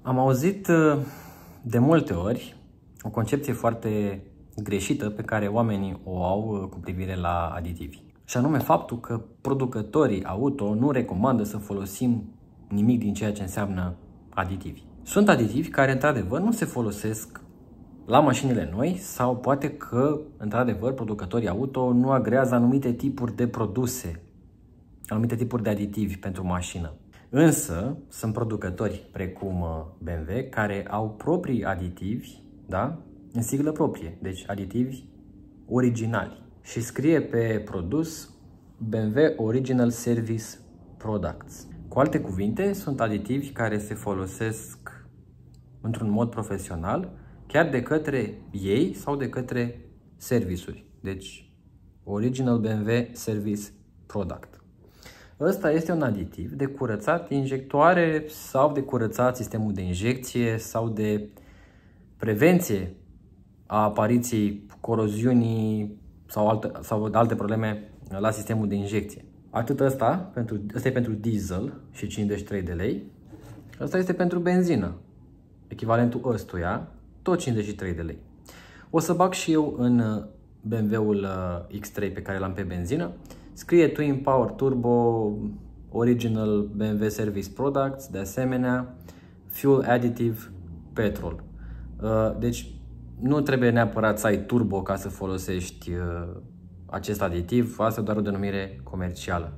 Am auzit de multe ori o concepție foarte greșită pe care oamenii o au cu privire la aditivi. Și anume faptul că producătorii auto nu recomandă să folosim nimic din ceea ce înseamnă aditivi. Sunt aditivi care într-adevăr nu se folosesc la mașinile noi sau poate că într-adevăr producătorii auto nu agrează anumite tipuri de produse, anumite tipuri de aditivi pentru mașină. Însă sunt producători precum BMW care au proprii aditivi, da? În siglă proprie, deci aditivi originali. Și scrie pe produs BMW Original Service Products. Cu alte cuvinte, sunt aditivi care se folosesc într-un mod profesional, chiar de către ei sau de către servisuri. Deci, Original BMW Service Product. Ăsta este un aditiv de curățat injectoare sau de curățat sistemul de injecție sau de prevenție a apariției coroziunii sau alte probleme la sistemul de injecție. Atât ăsta e pentru diesel și 53 de lei. Ăsta este pentru benzină. Echivalentul ăstuia, tot 53 de lei. O să bag și eu în BMW-ul X3 pe care l-am pe benzină. Scrie Twin Power Turbo Original BMW Service Products, de asemenea Fuel Additive Petrol. Deci nu trebuie neapărat să ai turbo ca să folosești acest aditiv, asta e doar o denumire comercială.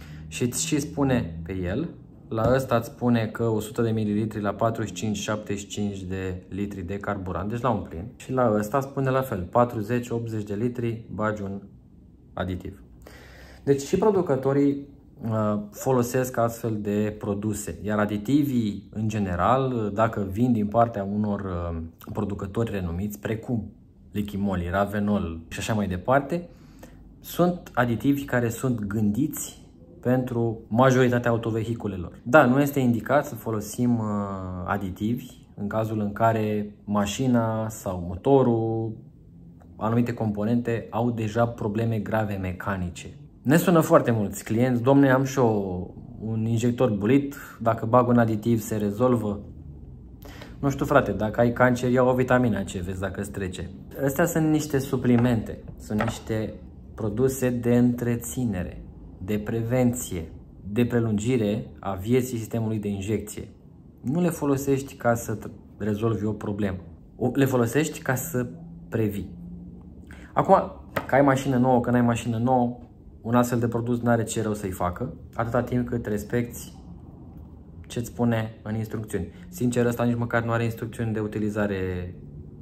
Și spune pe el, la ăsta îți spune că 100 de ml la 45-75 de litri de carburant, deci la un plin. Și la ăsta spune la fel, 40-80 de litri bagi un aditiv. Deci și producătorii folosesc astfel de produse, iar aditivii în general, dacă vin din partea unor producători renumiți, precum Lichimoli, Ravenol și așa mai departe, sunt aditivi care sunt gândiți pentru majoritatea autovehiculelor. Da, nu este indicat să folosim aditivi în cazul în care mașina sau motorul, anumite componente au deja probleme grave mecanice. Ne sună foarte mulți clienți, domne, am și eu un injector bulit, dacă bag un aditiv se rezolvă? Nu știu, frate, dacă ai cancer, ia o vitamină C, vezi dacă îți trece. Astea sunt niște suplimente, sunt niște produse de întreținere, de prevenție, de prelungire a vieții sistemului de injecție. Nu le folosești ca să rezolvi o problemă, le folosești ca să previi. Acum, că ai mașină nouă, că n-ai mașină nouă, un astfel de produs nu are ce rău să-i facă, atâta timp cât respecti ce-ți spune în instrucțiuni. Sincer, ăsta nici măcar nu are instrucțiuni de utilizare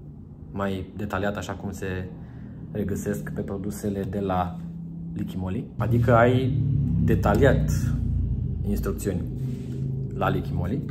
mai detaliată, așa cum se regăsesc pe produsele de la Lichimoli. Adică ai detaliat instrucțiuni la Lichimoli,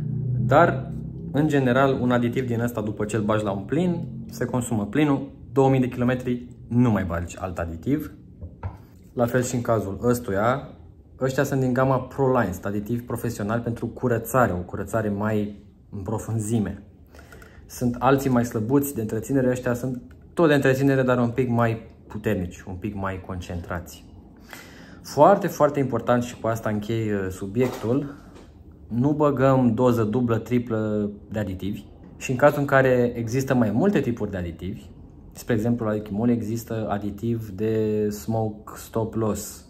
dar, în general, un aditiv din ăsta, după ce îl bagi la un plin, se consumă plinul, 2000 de km, nu mai bagi alt aditiv. La fel și în cazul ăstuia, ăștia sunt din gama ProLine, aditivi profesionali pentru curățare, o curățare mai în profunzime. Sunt alții mai slăbuți de întreținere, ăștia sunt tot de întreținere, dar un pic mai puternici, un pic mai concentrați. Foarte, foarte important și cu asta închei subiectul, nu băgăm doză dublă, triplă de aditivi și în cazul în care există mai multe tipuri de aditivi, spre exemplu la Lichimoli există aditiv de smoke stop loss,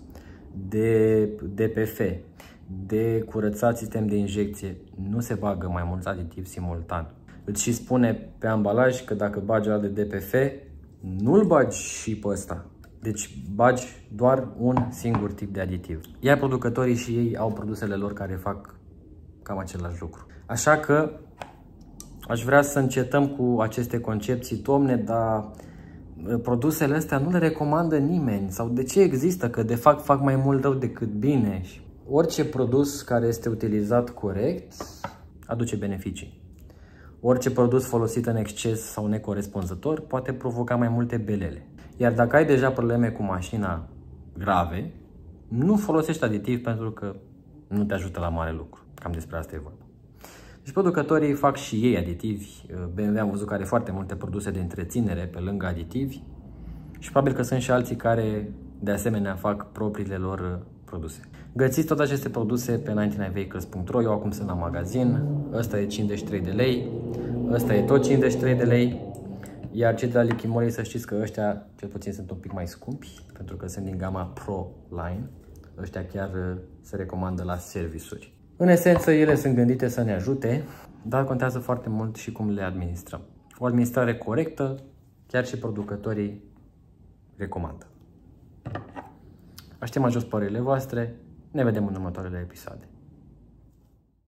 de DPF, de curățat sistem de injecție. Nu se bagă mai mulți aditivi simultan. Îți și spune pe ambalaj că dacă bagi ăla de DPF, nu-l bagi și pe ăsta. Deci bagi doar un singur tip de aditiv. Iar producătorii și ei au produsele lor care fac cam același lucru. Așa că aș vrea să încetăm cu aceste concepții, domne, dar produsele astea nu le recomandă nimeni. Sau de ce există? Că de fapt fac mai mult rău decât bine. Orice produs care este utilizat corect aduce beneficii. Orice produs folosit în exces sau necorespunzător poate provoca mai multe belele. Iar dacă ai deja probleme cu mașina grave, nu folosești aditiv pentru că nu te ajută la mare lucru. Cam despre asta e vorba. Deci producătorii fac și ei aditivi. BMW am văzut că are foarte multe produse de întreținere pe lângă aditivi și probabil că sunt și alții care de asemenea fac propriile lor produse. Găsiți toate aceste produse pe 99vehicles.ro. Eu acum sunt la magazin. Ăsta e 53 de lei. Ăsta e tot 53 de lei. Iar cei de la Lichimoli, să știți că ăștia cel puțin sunt un pic mai scumpi, pentru că sunt din gama Pro Line. Ăștia chiar se recomandă la servisuri. În esență, ele sunt gândite să ne ajute, dar contează foarte mult și cum le administrăm. O administrare corectă, chiar și producătorii recomandă. Așteptăm jos părerile voastre. Ne vedem în următoarele episoade.